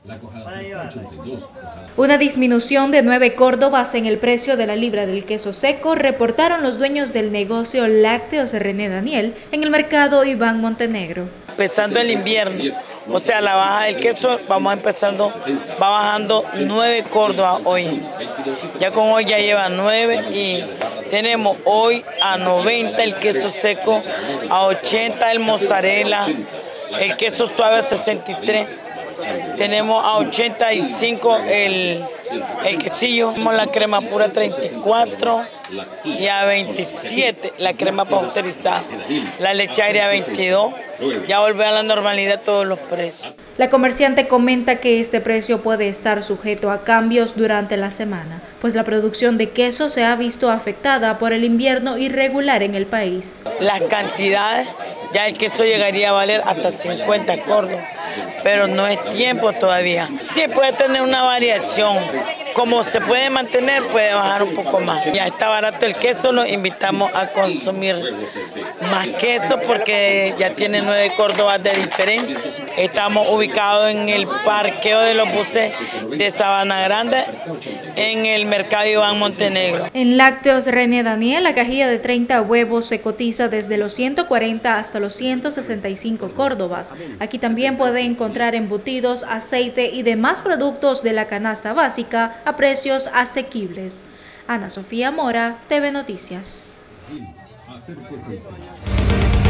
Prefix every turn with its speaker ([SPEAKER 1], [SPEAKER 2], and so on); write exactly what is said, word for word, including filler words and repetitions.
[SPEAKER 1] Una disminución de nueve córdobas en el precio de la libra del queso seco reportaron los dueños del negocio Lácteos René Daniel en el mercado Iván Montenegro.
[SPEAKER 2] Empezando el invierno, o sea, la baja del queso, vamos empezando, va bajando nueve córdobas hoy. Ya con hoy ya lleva nueve y tenemos hoy a noventa el queso seco, a ochenta el mozzarella, el queso suave a sesenta y tres. Tenemos a ochenta y cinco el, el quesillo, tenemos la crema pura a treinta y cuatro y a veintisiete la crema pasteurizada, la leche agria a veintidós, ya volvió a la normalidad todos los precios.
[SPEAKER 1] La comerciante comenta que este precio puede estar sujeto a cambios durante la semana, pues la producción de queso se ha visto afectada por el invierno irregular en el país.
[SPEAKER 2] Las cantidades, ya el queso llegaría a valer hasta cincuenta córdobas, pero no es tiempo todavía. Sí puede tener una variación, como se puede mantener puede bajar un poco más. Ya está barato el queso, los invitamos a consumir más queso porque ya tiene nueve córdobas de diferencia. Estamos ubicados en el parqueo de los buses de Sabana Grande, en el mercado Iván Montenegro.
[SPEAKER 1] En Lácteos René Daniel, la cajilla de treinta huevos se cotiza desde los ciento cuarenta hasta los ciento sesenta y cinco córdobas. Aquí también puede encontrar embutidos, aceite y demás productos de la canasta básica a precios asequibles. Ana Sofía Mora, T V Noticias.